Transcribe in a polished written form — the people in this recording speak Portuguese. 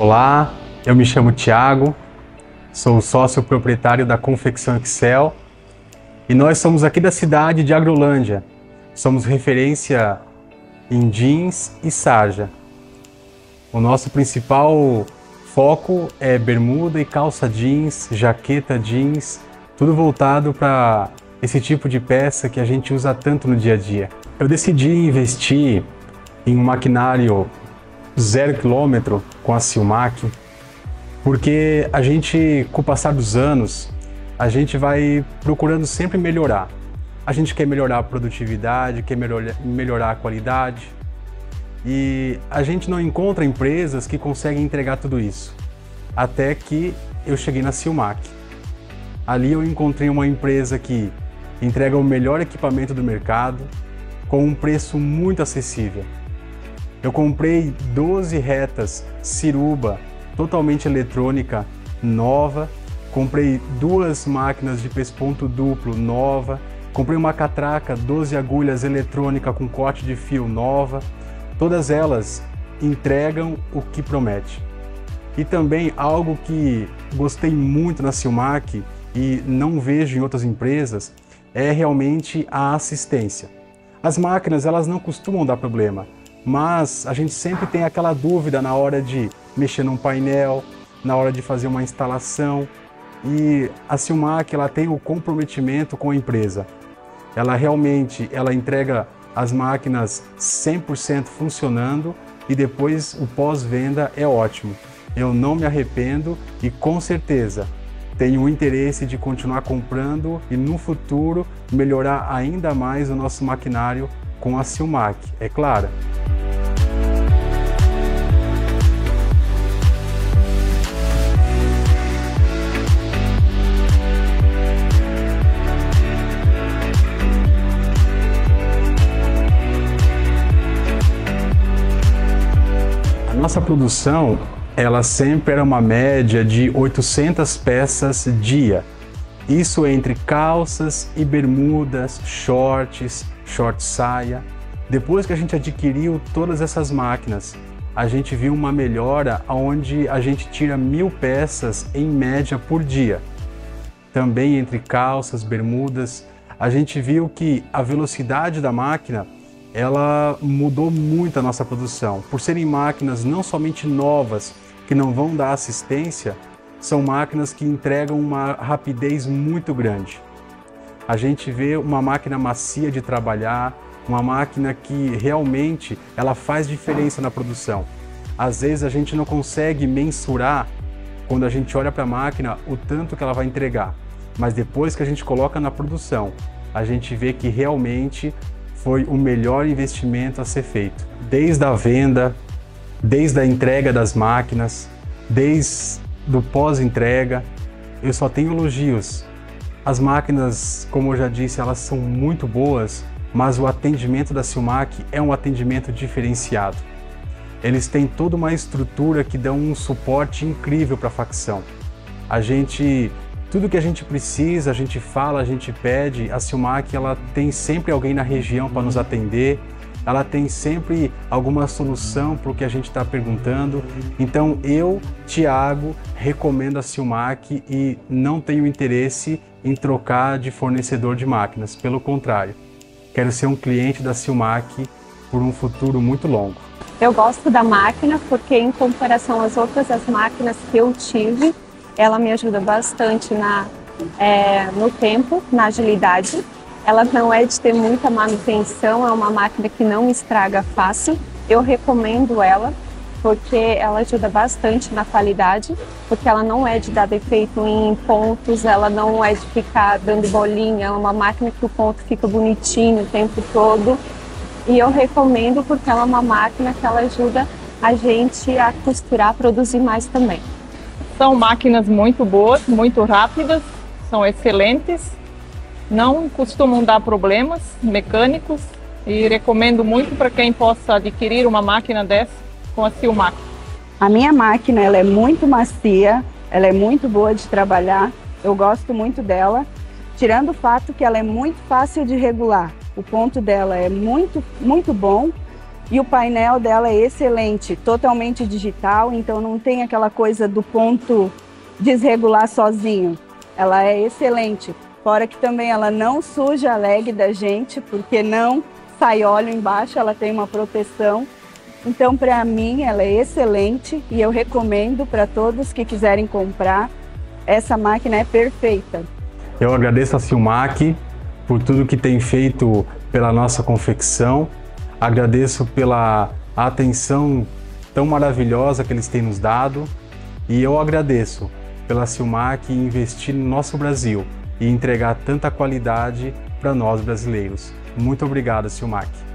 Olá, eu me chamo Thiago, sou sócio proprietário da Confecção Excel e nós somos aqui da cidade de Agrolândia. Somos referência em jeans e sarja. O nosso principal foco é bermuda e calça jeans, jaqueta jeans, tudo voltado para esse tipo de peça que a gente usa tanto no dia a dia. Eu decidi investir em um maquinário 0 km com a Silmac, porque a gente, com o passar dos anos, a gente vai procurando sempre melhorar. A gente quer melhorar a produtividade, quer melhorar a qualidade, e a gente não encontra empresas que conseguem entregar tudo isso. Até que eu cheguei na Silmac. Ali eu encontrei uma empresa que entrega o melhor equipamento do mercado com um preço muito acessível. Eu comprei 12 retas Ciruba, totalmente eletrônica, nova. Comprei 2 máquinas de pesponto duplo, nova. Comprei uma catraca 12 agulhas eletrônica com corte de fio, nova. Todas elas entregam o que promete. E também algo que gostei muito na Silmac e não vejo em outras empresas é realmente a assistência. As máquinas, elas não costumam dar problema, mas a gente sempre tem aquela dúvida na hora de mexer num painel, na hora de fazer uma instalação, e a Silmac, ela tem o comprometimento com a empresa. Ela entrega as máquinas 100% funcionando e depois o pós-venda é ótimo. Eu não me arrependo e com certeza tenho o interesse de continuar comprando e no futuro melhorar ainda mais o nosso maquinário com a Silmac, é claro. A nossa produção, ela sempre era uma média de 800 peças dia. Isso entre calças e bermudas, shorts, short saia. Depois que a gente adquiriu todas essas máquinas, a gente viu uma melhora onde a gente tira 1000 peças em média por dia. Também entre calças, bermudas, a gente viu que a velocidade da máquina ela mudou muito a nossa produção. Por serem máquinas não somente novas, que não vão dar assistência, são máquinas que entregam uma rapidez muito grande. A gente vê uma máquina macia de trabalhar, uma máquina que realmente ela faz diferença na produção. Às vezes a gente não consegue mensurar, quando a gente olha para a máquina, o tanto que ela vai entregar. Mas depois que a gente coloca na produção, a gente vê que realmente foi o melhor investimento a ser feito. Desde a venda, desde a entrega das máquinas, desde do pós-entrega, eu só tenho elogios. As máquinas, como eu já disse, elas são muito boas, mas o atendimento da Silmac é um atendimento diferenciado. Eles têm toda uma estrutura que dá um suporte incrível para a facção. Tudo que a gente precisa, a gente fala, a gente pede, a Silmac ela tem sempre alguém na região para nos atender, ela tem sempre alguma solução para o que a gente está perguntando. Então eu, Thiago, recomendo a Silmac e não tenho interesse em trocar de fornecedor de máquinas, pelo contrário, quero ser um cliente da Silmac por um futuro muito longo. Eu gosto da máquina porque, em comparação às outras máquinas que eu tive, ela me ajuda bastante no tempo, na agilidade. Ela não é de ter muita manutenção, é uma máquina que não estraga fácil. Eu recomendo ela porque ela ajuda bastante na qualidade, porque ela não é de dar defeito em pontos, ela não é de ficar dando bolinha, é uma máquina que o ponto fica bonitinho o tempo todo. E eu recomendo porque ela é uma máquina que ela ajuda a gente a costurar, produzir mais também. São máquinas muito boas, muito rápidas, são excelentes, não costumam dar problemas mecânicos e recomendo muito para quem possa adquirir uma máquina dessa com a Silmac. A minha máquina ela é muito macia, ela é muito boa de trabalhar, eu gosto muito dela, tirando o fato que ela é muito fácil de regular. O ponto dela é muito bom E o painel dela é excelente, totalmente digital, então não tem aquela coisa do ponto desregular sozinho. Ela é excelente. Fora que também ela não suja a leg da gente, porque não sai óleo embaixo, ela tem uma proteção. Então, para mim, ela é excelente e eu recomendo para todos que quiserem comprar. Essa máquina é perfeita. Eu agradeço a Silmac por tudo que tem feito pela nossa confecção. Agradeço pela atenção tão maravilhosa que eles têm nos dado. E eu agradeço pela Silmac investir no nosso Brasil e entregar tanta qualidade para nós brasileiros. Muito obrigado, Silmac.